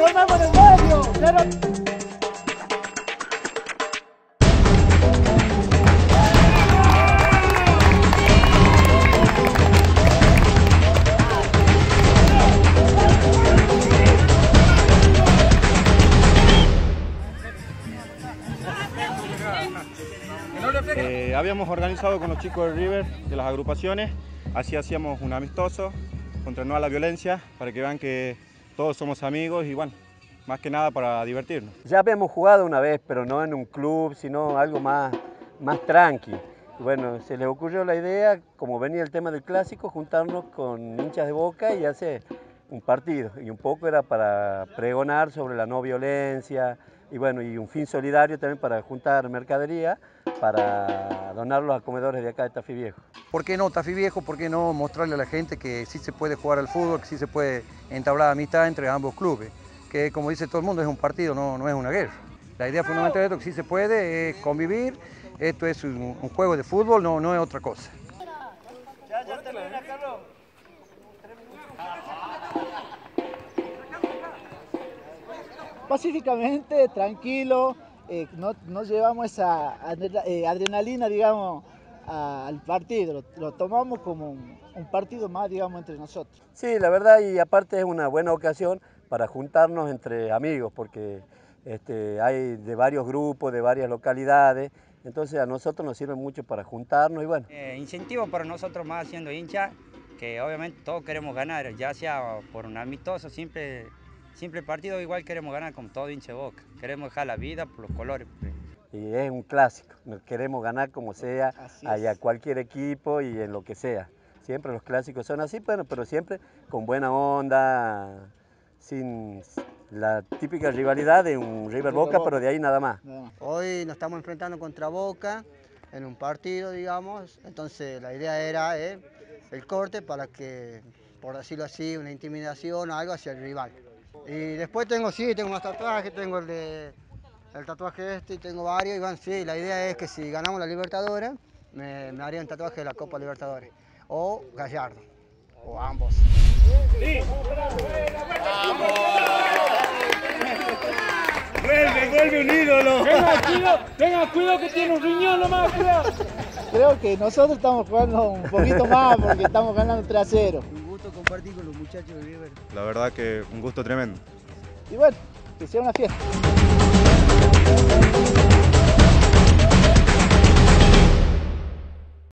formemos en el medio. Habíamos organizado con los chicos de River, de las agrupaciones, así hacíamos un amistoso contra no a la violencia, para que vean que todos somos amigos y bueno, más que nada para divertirnos. Ya habíamos jugado una vez, pero no en un club, sino algo más tranqui. Y bueno, se les ocurrió la idea, como venía el tema del clásico, juntarnos con hinchas de Boca y hacer un partido. Y un poco era para pregonar sobre la no violencia y bueno, y un fin solidario también para juntar mercadería para donarlos a comedores de acá de Tafí Viejo. ¿Por qué no Tafí Viejo? ¿Por qué no mostrarle a la gente que sí se puede jugar al fútbol, que sí se puede entablar amistad entre ambos clubes? Que como dice todo el mundo es un partido, no es una guerra. La idea fundamental de esto que sí se puede es convivir, esto es un juego de fútbol, no es otra cosa. Ya termina, Carlos. Pacíficamente, tranquilo, no llevamos esa adrenalina, digamos, al partido, lo tomamos como un partido más, digamos, entre nosotros. Sí, la verdad, y aparte es una buena ocasión para juntarnos entre amigos, porque hay de varios grupos, de varias localidades, entonces a nosotros nos sirve mucho para juntarnos y bueno. Incentivo para nosotros más siendo hinchas, que obviamente todos queremos ganar, ya sea por un amistoso, simple partido, igual queremos ganar como todo hincha de Boca, queremos dejar la vida por los colores. Y es un clásico, nos queremos ganar como sea, allá cualquier equipo y en lo que sea. Siempre los clásicos son así, bueno, pero siempre con buena onda, sin la típica rivalidad de un River Boca, pero de ahí nada más. Hoy nos estamos enfrentando contra Boca en un partido, digamos, entonces la idea era el corte para que, por decirlo así, una intimidación o algo hacia el rival. Y después tengo más tatuajes, tengo el tatuaje y tengo varios, y bueno, sí, la idea es que si ganamos la Libertadores, me haría un tatuaje de la Copa Libertadores, o Gallardo, o ambos. ¡Sí! ¡Vamos! ¡Vuelve un ídolo! Tenga cuidado que tiene un riñón nomás, cuidado. Creo que nosotros estamos jugando un poquito más porque estamos ganando 3-0. Un gusto compartir con los muchachos de River. La verdad que un gusto tremendo. Y bueno, que sea una fiesta.